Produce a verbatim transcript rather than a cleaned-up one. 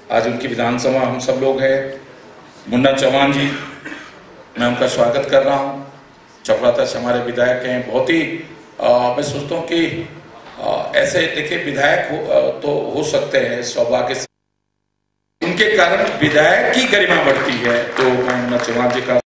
आज उनकी विधानसभा हम सब लोग हैं। मुन्ना चौहान जी, मैं उनका स्वागत कर रहा हूँ। चपराता से हमारे विधायक हैं। बहुत ही आ, मैं सोचता हूँ कि आ, ऐसे देखिए विधायक हो, आ, तो हो सकते हैं सौभाग्य से, उनके कारण विधायक की गरिमा बढ़ती है। तो मैं मुन्ना चौहान जी का